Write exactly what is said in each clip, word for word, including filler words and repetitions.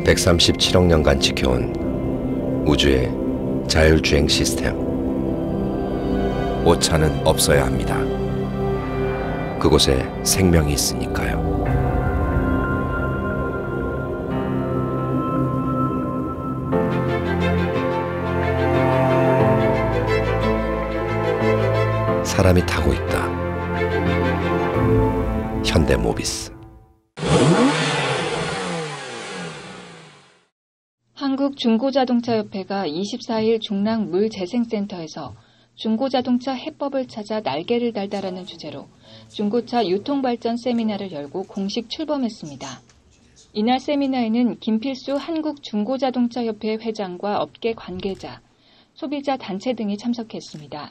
백삼십칠억 년간 지켜온 우주의 자율주행 시스템. 오차는 없어야 합니다. 그곳에 생명이 있으니까요. 사람이 타고 있다. 현대모비스. 한국중고자동차협회가 이십사일 중랑 물재생센터에서 중고자동차 해법을 찾아 날개를 달다라는 주제로 중고차 유통발전 세미나를 열고 공식 출범했습니다. 이날 세미나에는 김필수 한국중고자동차협회 회장과 업계 관계자, 소비자 단체 등이 참석했습니다.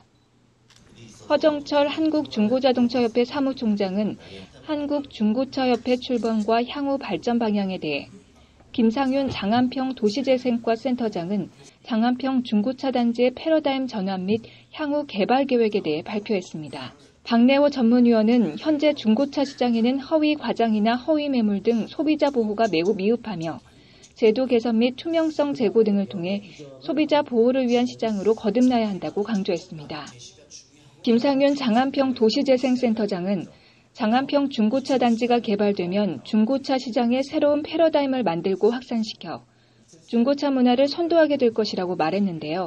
허정철 한국중고자동차협회 사무총장은 한국중고차협회 출범과 향후 발전 방향에 대해, 김상윤 장안평 도시재생과 센터장은 장안평 중고차 단지의 패러다임 전환 및 향후 개발 계획에 대해 발표했습니다. 박래호 전문위원은 현재 중고차 시장에는 허위 과장이나 허위 매물 등 소비자 보호가 매우 미흡하며 제도 개선 및 투명성 제고 등을 통해 소비자 보호를 위한 시장으로 거듭나야 한다고 강조했습니다. 김상윤 장안평 도시재생센터장은 장안평 중고차 단지가 개발되면 중고차 시장의 새로운 패러다임을 만들고 확산시켜 중고차 문화를 선도하게 될 것이라고 말했는데요.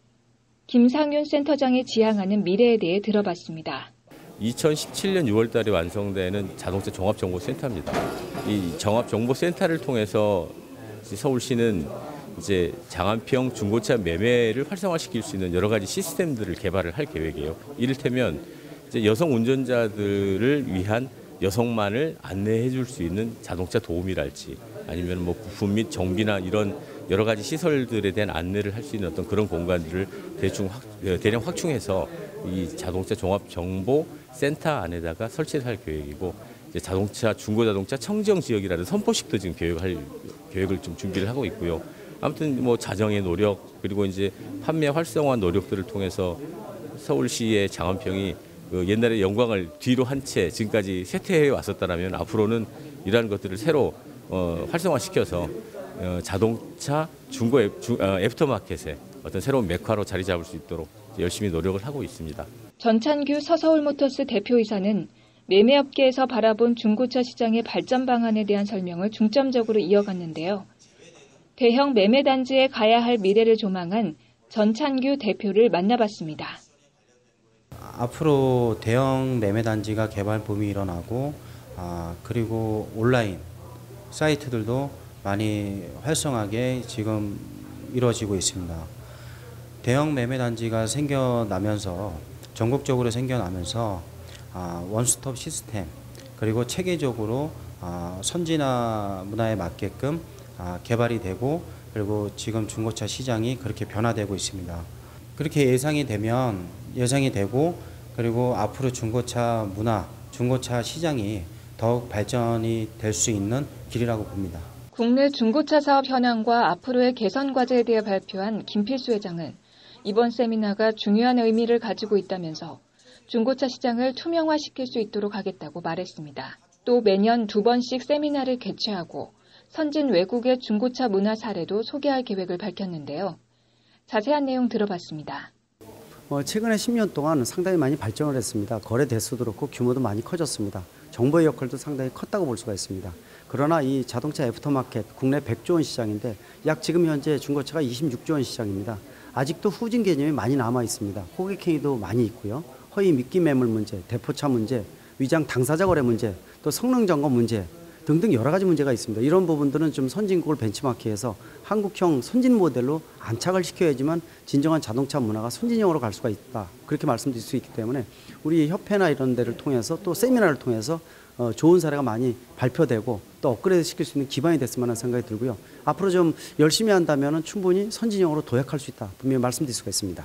김상윤 센터장이 지향하는 미래에 대해 들어봤습니다. 이천십칠년 유월 달에 완성되는 자동차 종합정보센터입니다. 이 종합정보센터를 통해서 서울시는 이제 장안평 중고차 매매를 활성화시킬 수 있는 여러 가지 시스템들을 개발을 할 계획이에요. 이를테면 이제 여성 운전자들을 위한 여성만을 안내해 줄 수 있는 자동차 도우미랄지, 아니면 뭐 부품 및 정비나 이런 여러 가지 시설들에 대한 안내를 할 수 있는 어떤 그런 공간들을 대충 확, 대량 확충해서 이 자동차 종합정보센터 안에다가 설치를 할 계획이고, 이제 자동차 중고자동차 청정 지역이라는 선포식도 지금 계획할 계획을 좀 준비를 하고 있고요. 아무튼 뭐 자정의 노력, 그리고 이제 판매 활성화 노력들을 통해서 서울시의 장안평이 그 옛날의 영광을 뒤로 한 채 지금까지 쇠퇴해 왔었다면 앞으로는 이러한 것들을 새로 어, 활성화시켜서 어, 자동차 중고 애, 주, 어, 애프터마켓의 어떤 새로운 메카로 자리 잡을 수 있도록 열심히 노력을 하고 있습니다. 전찬규 서서울모터스 대표이사는 매매업계에서 바라본 중고차 시장의 발전 방안에 대한 설명을 중점적으로 이어갔는데요. 대형 매매단지에 가야 할 미래를 조망한 전찬규 대표를 만나봤습니다. 앞으로 대형 매매단지가 개발 붐이 일어나고, 아, 그리고 온라인 사이트들도 많이 활성하게 지금 이루어지고 있습니다. 대형 매매단지가 생겨나면서, 전국적으로 생겨나면서 아, 원스톱 시스템, 그리고 체계적으로 아, 선진화 문화에 맞게끔 아, 개발이 되고, 그리고 지금 중고차 시장이 그렇게 변화되고 있습니다. 그렇게 예상이 되면, 예상이 되고, 그리고 앞으로 중고차 문화, 중고차 시장이 더욱 발전이 될 수 있는 길이라고 봅니다. 국내 중고차 사업 현황과 앞으로의 개선 과제에 대해 발표한 김필수 회장은 이번 세미나가 중요한 의미를 가지고 있다면서 중고차 시장을 투명화시킬 수 있도록 하겠다고 말했습니다. 또 매년 두 번씩 세미나를 개최하고 선진 외국의 중고차 문화 사례도 소개할 계획을 밝혔는데요. 자세한 내용 들어봤습니다. 어, 최근에 십 년 동안 상당히 많이 발전을 했습니다. 거래 대수도 그렇고 규모도 많이 커졌습니다. 정보의 역할도 상당히 컸다고 볼 수가 있습니다. 그러나 이 자동차 애프터마켓 국내 백조 원 시장인데 약 지금 현재 중고차가 이십육조 원 시장입니다. 아직도 후진 개념이 많이 남아 있습니다. 호객행위도 많이 있고요. 허위 미끼 매물 문제, 대포차 문제, 위장 당사자 거래 문제, 또 성능 점검 문제 등등 여러 가지 문제가 있습니다. 이런 부분들은 좀 선진국을 벤치마크해서 한국형 선진 모델로 안착을 시켜야지만 진정한 자동차 문화가 선진형으로 갈 수가 있다. 그렇게 말씀드릴 수 있기 때문에 우리 협회나 이런 데를 통해서 또 세미나를 통해서 어, 좋은 사례가 많이 발표되고 또 업그레이드 시킬 수 있는 기반이 됐으면 하는 생각이 들고요. 앞으로 좀 열심히 한다면 충분히 선진형으로 도약할 수 있다. 분명히 말씀드릴 수가 있습니다.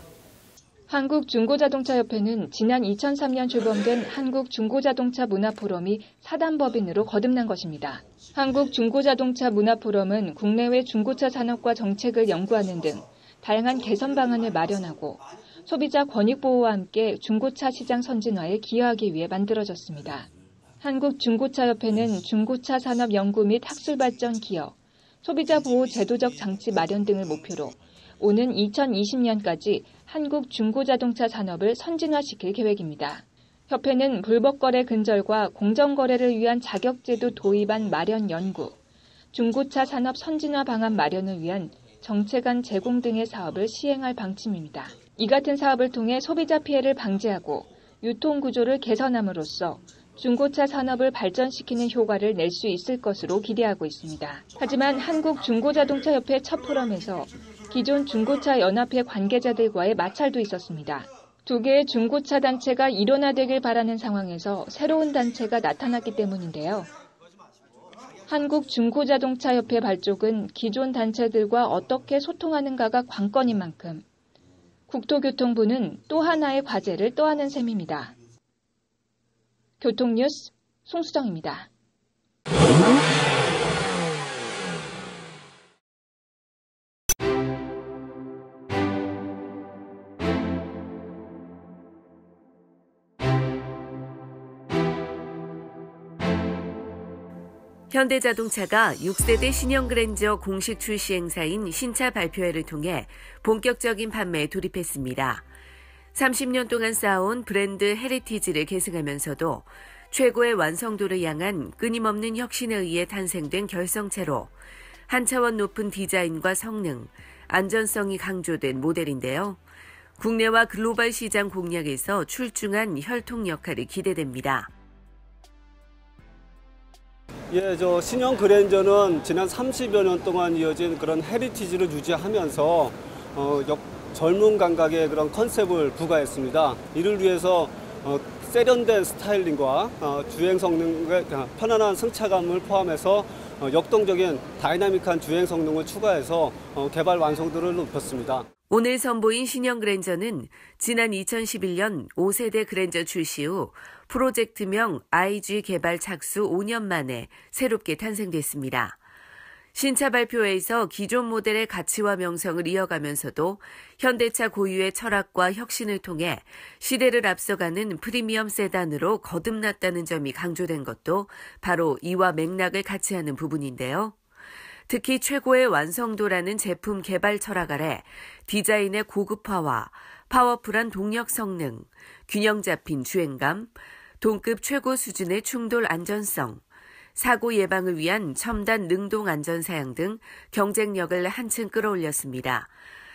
한국중고자동차협회는 지난 이천삼년 출범된 한국중고자동차 문화포럼이 사단법인으로 거듭난 것입니다. 한국중고자동차 문화포럼은 국내외 중고차 산업과 정책을 연구하는 등 다양한 개선 방안을 마련하고 소비자 권익 보호와 함께 중고차 시장 선진화에 기여하기 위해 만들어졌습니다. 한국중고차협회는 중고차 산업 연구 및 학술 발전 기업, 소비자 보호 제도적 장치 마련 등을 목표로 오는 이천이십 년까지 한국 중고자동차 산업을 선진화시킬 계획입니다. 협회는 불법거래 근절과 공정거래를 위한 자격제도 도입안 마련 연구, 중고차 산업 선진화 방안 마련을 위한 정책안 제공 등의 사업을 시행할 방침입니다. 이 같은 사업을 통해 소비자 피해를 방지하고 유통구조를 개선함으로써 중고차 산업을 발전시키는 효과를 낼 수 있을 것으로 기대하고 있습니다. 하지만 한국중고자동차협회 첫 포럼에서 기존 중고차 연합회 관계자들과의 마찰도 있었습니다. 두 개의 중고차 단체가 일원화되길 바라는 상황에서 새로운 단체가 나타났기 때문인데요. 한국중고자동차협회 발족은 기존 단체들과 어떻게 소통하는가가 관건인 만큼 국토교통부는 또 하나의 과제를 떠안은 셈입니다. 교통뉴스 송수정입니다. 현대자동차가 육 세대 신형 그랜저 공식 출시 행사인 신차 발표회를 통해 본격적인 판매에 돌입했습니다. 삼십 년 동안 쌓아온 브랜드 헤리티지를 계승하면서도 최고의 완성도를 향한 끊임없는 혁신에 의해 탄생된 결성체로 한 차원 높은 디자인과 성능, 안전성이 강조된 모델인데요. 국내와 글로벌 시장 공략에서 출중한 혈통 역할이 기대됩니다. 예, 저 신형 그랜저는 지난 삼십여 년 동안 이어진 그런 헤리티지를 유지하면서 어, 역, 젊은 감각의 그런 컨셉을 부과했습니다. 이를 위해서 어, 세련된 스타일링과 어, 주행 성능의 편안한 승차감을 포함해서 어, 역동적인 다이나믹한 주행 성능을 추가해서 어, 개발 완성도를 높였습니다. 오늘 선보인 신형 그랜저는 지난 이천십일 년 오 세대 그랜저 출시 후 프로젝트명 아이지 개발 착수 오 년 만에 새롭게 탄생됐습니다. 신차 발표회에서 기존 모델의 가치와 명성을 이어가면서도 현대차 고유의 철학과 혁신을 통해 시대를 앞서가는 프리미엄 세단으로 거듭났다는 점이 강조된 것도 바로 이와 맥락을 같이 하는 부분인데요. 특히 최고의 완성도라는 제품 개발 철학 아래 디자인의 고급화와 파워풀한 동력 성능, 균형 잡힌 주행감, 동급 최고 수준의 충돌 안전성, 사고 예방을 위한 첨단 능동 안전 사양 등 경쟁력을 한층 끌어올렸습니다.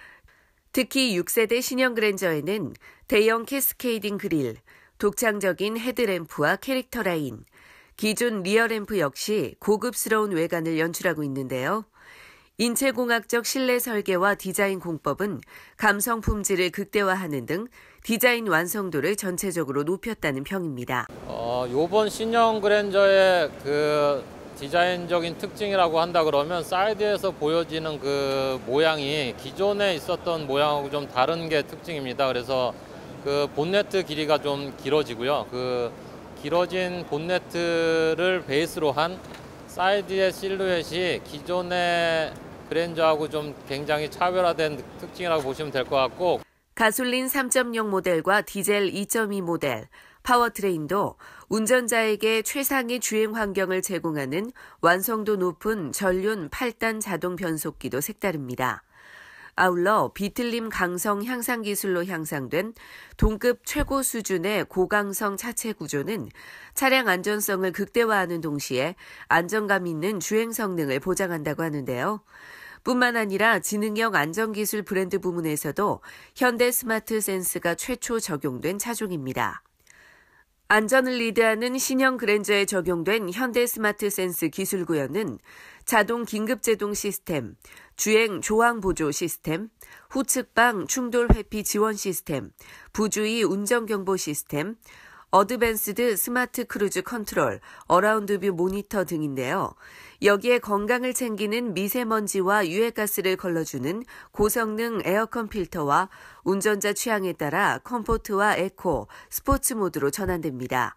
특히 육 세대 신형 그랜저에는 대형 캐스케이딩 그릴, 독창적인 헤드램프와 캐릭터 라인, 기존 리어램프 역시 고급스러운 외관을 연출하고 있는데요. 인체공학적 실내 설계와 디자인 공법은 감성 품질을 극대화하는 등 디자인 완성도를 전체적으로 높였다는 평입니다. 어, 이번 신형 그랜저의 그 디자인적인 특징이라고 한다 그러면 사이드에서 보여지는 그 모양이 기존에 있었던 모양하고 좀 다른 게 특징입니다. 그래서 그 본네트 길이가 좀 길어지고요. 그 길어진 본네트를 베이스로 한 사이드의 실루엣이 기존의 그랜저하고 좀 굉장히 차별화된 특징이라고 보시면 될 것 같고, 가솔린 삼 점 영 모델과 디젤 이 점 이 모델, 파워트레인도 운전자에게 최상의 주행 환경을 제공하는 완성도 높은 전륜 팔 단 자동 변속기도 색다릅니다. 아울러 비틀림 강성 향상 기술로 향상된 동급 최고 수준의 고강성 차체 구조는 차량 안전성을 극대화하는 동시에 안정감 있는 주행 성능을 보장한다고 하는데요. 뿐만 아니라 지능형 안전기술 브랜드 부문에서도 현대 스마트 센스가 최초 적용된 차종입니다. 안전을 리드하는 신형 그랜저에 적용된 현대 스마트 센스 기술 구현은 자동 긴급 제동 시스템, 주행 조항 보조 시스템, 후측방 충돌 회피 지원 시스템, 부주의 운전 경보 시스템, 어드밴스드 스마트 크루즈 컨트롤, 어라운드 뷰 모니터 등인데요. 여기에 건강을 챙기는 미세먼지와 유해가스를 걸러주는 고성능 에어컨 필터와 운전자 취향에 따라 컴포트와 에코, 스포츠 모드로 전환됩니다.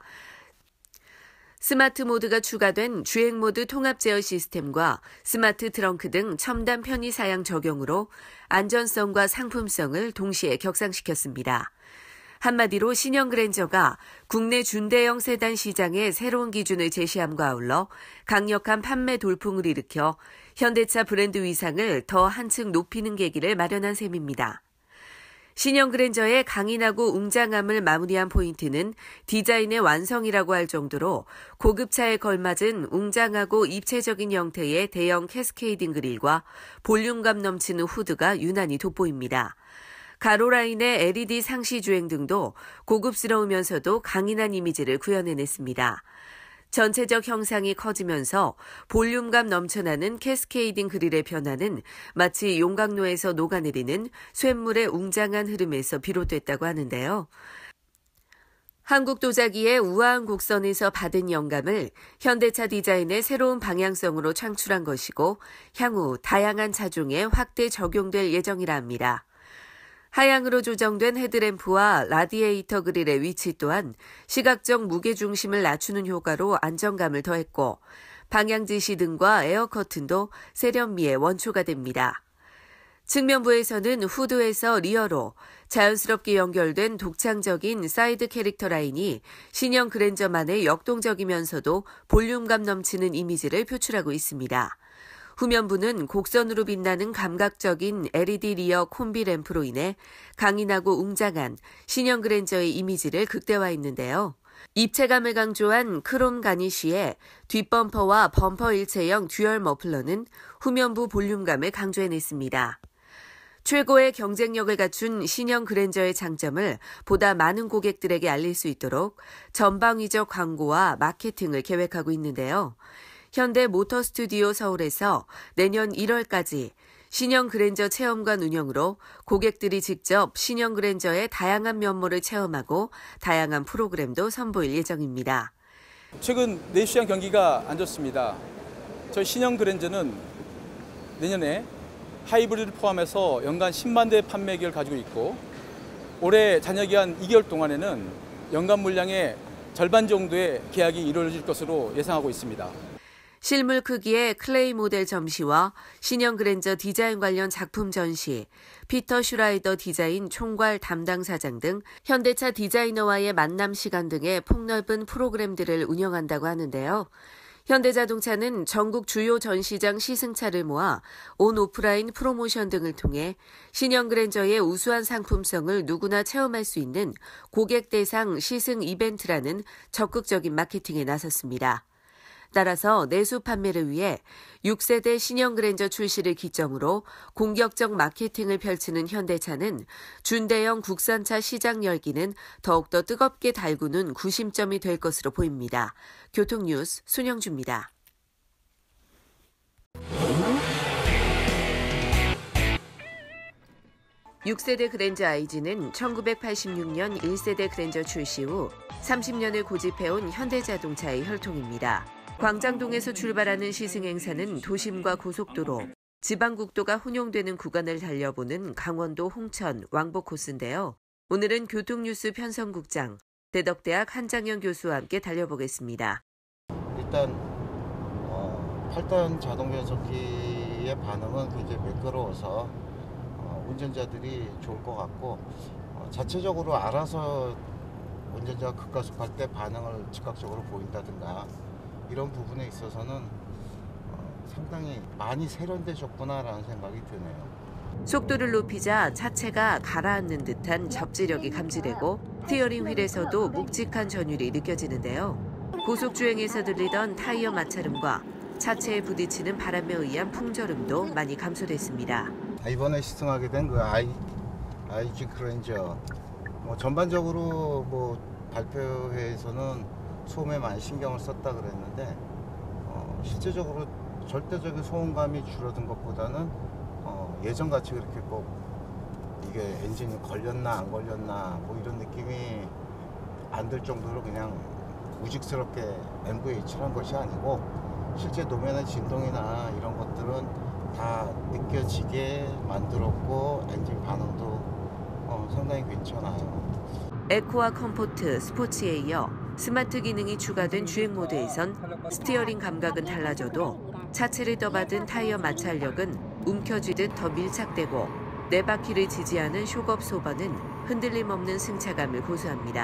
스마트 모드가 추가된 주행 모드 통합 제어 시스템과 스마트 트렁크 등 첨단 편의 사양 적용으로 안전성과 상품성을 동시에 격상시켰습니다. 한마디로 신형 그랜저가 국내 준대형 세단 시장의 새로운 기준을 제시함과 아울러 강력한 판매 돌풍을 일으켜 현대차 브랜드 위상을 더 한층 높이는 계기를 마련한 셈입니다. 신형 그랜저의 강인하고 웅장함을 마무리한 포인트는 디자인의 완성이라고 할 정도로 고급차에 걸맞은 웅장하고 입체적인 형태의 대형 캐스케이딩 그릴과 볼륨감 넘치는 후드가 유난히 돋보입니다. 가로라인의 엘이디 상시 주행 등도 고급스러우면서도 강인한 이미지를 구현해냈습니다. 전체적 형상이 커지면서 볼륨감 넘쳐나는 캐스케이딩 그릴의 변화는 마치 용광로에서 녹아내리는 쇳물의 웅장한 흐름에서 비롯됐다고 하는데요. 한국 도자기의 우아한 곡선에서 받은 영감을 현대차 디자인의 새로운 방향성으로 창출한 것이고 향후 다양한 차종에 확대 적용될 예정이라 합니다. 하향으로 조정된 헤드램프와 라디에이터 그릴의 위치 또한 시각적 무게중심을 낮추는 효과로 안정감을 더했고 방향 지시 등과 에어 커튼도 세련미의 원초가 됩니다. 측면부에서는 후드에서 리어로 자연스럽게 연결된 독창적인 사이드 캐릭터 라인이 신형 그랜저만의 역동적이면서도 볼륨감 넘치는 이미지를 표출하고 있습니다. 후면부는 곡선으로 빛나는 감각적인 엘이디 리어 콤비 램프로 인해 강인하고 웅장한 신형 그랜저의 이미지를 극대화했는데요. 입체감을 강조한 크롬 가니쉬의 뒷범퍼와 범퍼 일체형 듀얼 머플러는 후면부 볼륨감을 강조해냈습니다. 최고의 경쟁력을 갖춘 신형 그랜저의 장점을 보다 많은 고객들에게 알릴 수 있도록 전방위적 광고와 마케팅을 계획하고 있는데요. 현대 모터 스튜디오 서울에서 내년 일월까지 신형 그랜저 체험관 운영으로 고객들이 직접 신형 그랜저의 다양한 면모를 체험하고 다양한 프로그램도 선보일 예정입니다. 최근 내수시장 경기가 안 좋습니다. 저희 신형 그랜저는 내년에 하이브리드를 포함해서 연간 십만 대 판매기를 가지고 있고 올해 잔여기한 이 개월 동안에는 연간 물량의 절반 정도의 계약이 이루어질 것으로 예상하고 있습니다. 실물 크기의 클레이 모델 전시와 신형 그랜저 디자인 관련 작품 전시, 피터 슈라이더 디자인 총괄 담당 사장 등 현대차 디자이너와의 만남 시간 등의 폭넓은 프로그램들을 운영한다고 하는데요. 현대자동차는 전국 주요 전시장 시승차를 모아 온 오프라인 프로모션 등을 통해 신형 그랜저의 우수한 상품성을 누구나 체험할 수 있는 고객 대상 시승 이벤트라는 적극적인 마케팅에 나섰습니다. 따라서 내수 판매를 위해 육 세대 신형 그랜저 출시를 기점으로 공격적 마케팅을 펼치는 현대차는 준대형 국산차 시장 열기는 더욱더 뜨겁게 달구는 구심점이 될 것으로 보입니다. 교통뉴스 손영주입니다. 육 세대 그랜저 아이지는 천구백팔십육 년 일 세대 그랜저 출시 후 삼십 년을 고집해온 현대자동차의 혈통입니다. 광장동에서 출발하는 시승행사는 도심과 고속도로, 지방국도가 혼용되는 구간을 달려보는 강원도 홍천, 왕복 코스인데요. 오늘은 교통뉴스 편성국장, 대덕대학 한장현 교수와 함께 달려보겠습니다. 일단 어, 팔 단 자동 변속기의 반응은 굉장히 매끄러워서 어, 운전자들이 좋을 것 같고 어, 자체적으로 알아서 운전자가 급가속할 때 반응을 즉각적으로 보인다든가 이런 부분에 있어서는 어, 상당히 많이 세련되셨구나라는 생각이 드네요. 속도를 높이자 차체가 가라앉는 듯한 접지력이 감지되고 스티어링 휠에서도 묵직한 전율이 느껴지는데요. 고속주행에서 들리던 타이어 마찰음과 차체에 부딪히는 바람에 의한 풍절음도 많이 감소됐습니다. 이번에 시승하게 된 그 아이지 그랜저 뭐 전반적으로 뭐 발표회에서는 소음에 많이 신경을 썼다 그랬는데 어, 실제적으로 절대적인 소음감이 줄어든 것보다는 어, 예전같이 그렇게 꼭 이게 엔진이 걸렸나 안 걸렸나 뭐 이런 느낌이 안 들 정도로 그냥 우직스럽게 엠브이에이치를 한 것이 아니고 실제 노면의 진동이나 이런 것들은 다 느껴지게 만들었고 엔진 반응도 어, 상당히 괜찮아요. 에코와 컴포트, 스포츠에 이어 스마트 기능이 추가된 주행 모드에선 스티어링 감각은 달라져도 차체를 떠받은 타이어 마찰력은 움켜쥐듯 더 밀착되고 네 바퀴를 지지하는 쇼업 소버는 흔들림 없는 승차감을 고수합니다.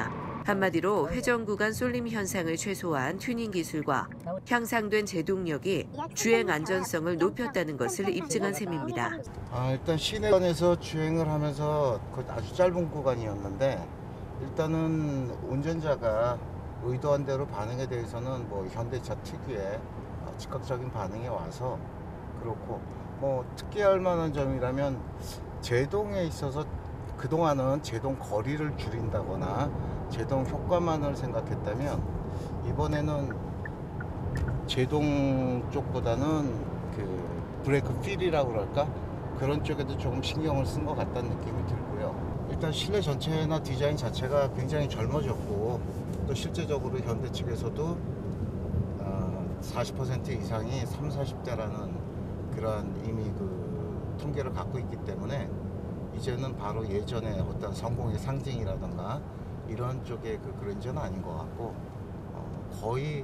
한마디로 회전 구간 쏠림 현상을 최소화한 튜닝 기술과 향상된 제동력이 주행 안전성을 높였다는 것을 입증한 셈입니다. 아, 일단 시내에서 주행을 하면서 아주 짧은 구간이었는데 일단은 운전자가 의도한 대로 반응에 대해서는 뭐 현대차 특유의 즉각적인 반응이 와서 그렇고 뭐 특기할 만한 점이라면 제동에 있어서 그동안은 제동 거리를 줄인다거나 제동 효과만을 생각했다면 이번에는 제동 쪽보다는 그 브레이크 필이라고 그럴까? 그런 쪽에도 조금 신경을 쓴 것 같다는 느낌이 들고요. 일단 실내 전체나 디자인 자체가 굉장히 젊어졌고 또 실제적으로 현대 측에서도 사십 퍼센트 이상이 삼, 사십 대라는 그러한 이미 그 통계를 갖고 있기 때문에 이제는 바로 예전에 어떤 성공의 상징이라던가 이런 쪽의 그 그랜저는 아닌 것 같고 어, 거의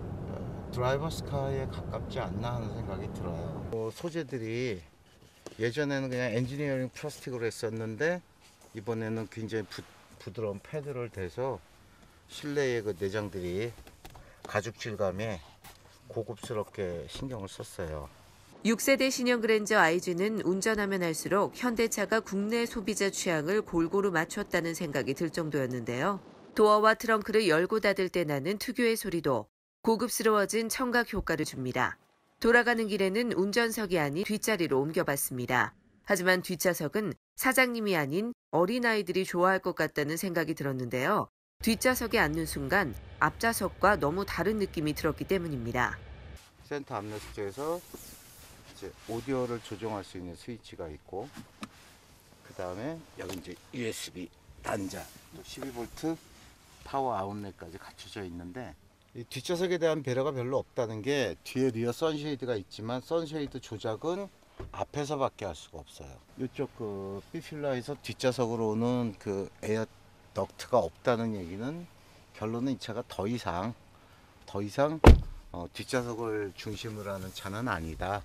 드라이버스카에 가깝지 않나 하는 생각이 들어요. 어, 소재들이 예전에는 그냥 엔지니어링 플라스틱으로 했었는데 이번에는 굉장히 부, 부드러운 패드를 대서 실내의 그 내장들이 가죽 질감에 고급스럽게 신경을 썼어요. 육 세대 신형 그랜저 아이지는 운전하면 할수록 현대차가 국내 소비자 취향을 골고루 맞췄다는 생각이 들 정도였는데요. 도어와 트렁크를 열고 닫을 때 나는 특유의 소리도 고급스러워진 청각 효과를 줍니다. 돌아가는 길에는 운전석이 아닌 뒷자리로 옮겨봤습니다. 하지만 뒷좌석은 사장님이 아닌 어린아이들이 좋아할 것 같다는 생각이 들었는데요. 뒷좌석에 앉는 순간 앞좌석과 너무 다른 느낌이 들었기 때문입니다. 센터 암레스트에서 이제 오디오를 조정할 수 있는 스위치가 있고 그 다음에 여기 이제 유에스비 단자 또 십이 볼트 파워 아웃렛까지 갖춰져 있는데 이 뒷좌석에 대한 배려가 별로 없다는 게 뒤에 리어 선쉐이드가 있지만 선쉐이드 조작은 앞에서밖에 할 수가 없어요. 이쪽 그 B필러에서 뒷좌석으로 오는 그 에어 덕트가 없다는 얘기는 결론은 이 차가 더 이상 더 이상 어, 뒷좌석을 중심으로 하는 차는 아니다.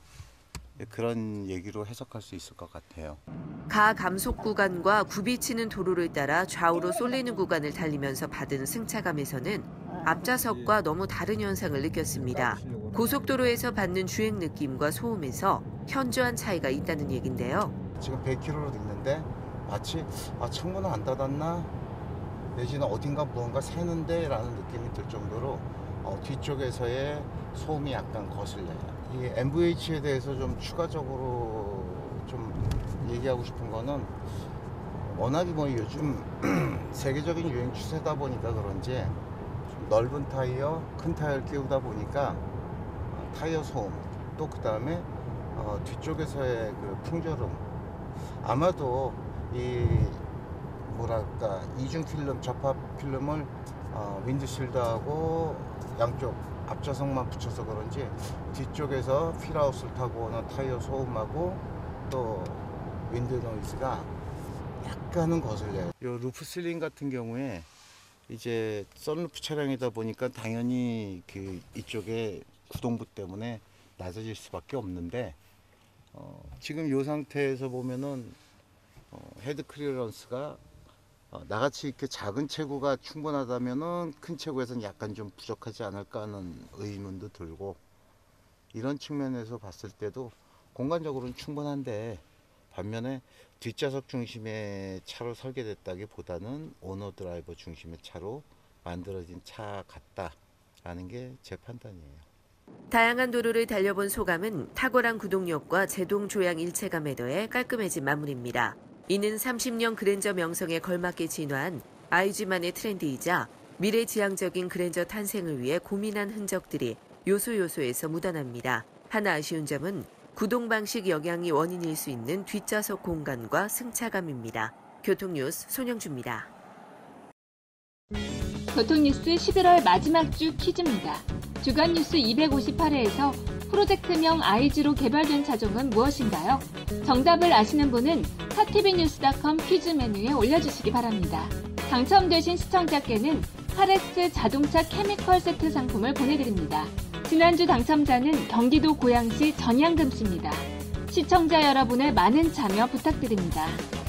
그런 얘기로 해석할 수 있을 것 같아요. 가감속 구간과 굽이치는 도로를 따라 좌우로 쏠리는 구간을 달리면서 받은 승차감에서는 앞좌석과 너무 다른 현상을 느꼈습니다. 고속도로에서 받는 주행 느낌과 소음에서 현저한 차이가 있다는 얘긴데요. 지금 백 킬로미터로 있는데 마치 아, 창문은 안 닫았나? 내지는 어딘가 무언가 새는데 라는 느낌이 들 정도로 어, 뒤쪽에서의 소음이 약간 거슬려요. 이 엠브이에이치에 대해서 좀 추가적으로 좀 얘기하고 싶은 거는 워낙에 뭐 요즘 세계적인 유행 추세다 보니까 그런지 좀 넓은 타이어, 큰 타이어를 끼우다 보니까 어, 타이어 소음 또 그 다음에 어, 뒤쪽에서의 그 풍절음 아마도 이 뭐랄까 이중 필름, 접합 필름을 어, 윈드실드하고 양쪽 앞좌석만 붙여서 그런지 뒤쪽에서 필하우스를 타고 오는 타이어 소음하고 또 윈드 노이즈가 약간은 거슬려요. 이 루프 실링 같은 경우에 이제 썬루프 차량이다 보니까 당연히 그 이쪽에 구동부 때문에 낮아질 수밖에 없는데 어, 지금 이 상태에서 보면은 어, 헤드 클리어런스가 어, 나같이 이렇게 작은 체구가 충분하다면은 큰 체구에서는 약간 좀 부족하지 않을까 하는 의문도 들고 이런 측면에서 봤을 때도 공간적으로는 충분한데 반면에 뒷좌석 중심의 차로 설계됐다기보다는 오너 드라이버 중심의 차로 만들어진 차 같다라는 게 제 판단이에요. 다양한 도로를 달려본 소감은 탁월한 구동력과 제동 조향 일체감에 더해 깔끔해진 마무리입니다. 이는 삼십 년 그랜저 명성에 걸맞게 진화한 아이지만의 트렌드이자 미래지향적인 그랜저 탄생을 위해 고민한 흔적들이 요소요소에서 묻어납니다. 하나 아쉬운 점은 구동 방식 영향이 원인일 수 있는 뒷좌석 공간과 승차감입니다. 교통뉴스 손영주입니다. 교통뉴스 십일월 마지막 주 퀴즈입니다. 주간 뉴스 이백오십팔 회에서 프로젝트명 아이지로 개발된 차종은 무엇인가요? 정답을 아시는 분은 카티비뉴스 닷컴 퀴즈 메뉴에 올려주시기 바랍니다. 당첨되신 시청자께는 파레스 자동차 케미컬 세트 상품을 보내드립니다. 지난주 당첨자는 경기도 고양시 전양금씨입니다. 시청자 여러분의 많은 참여 부탁드립니다.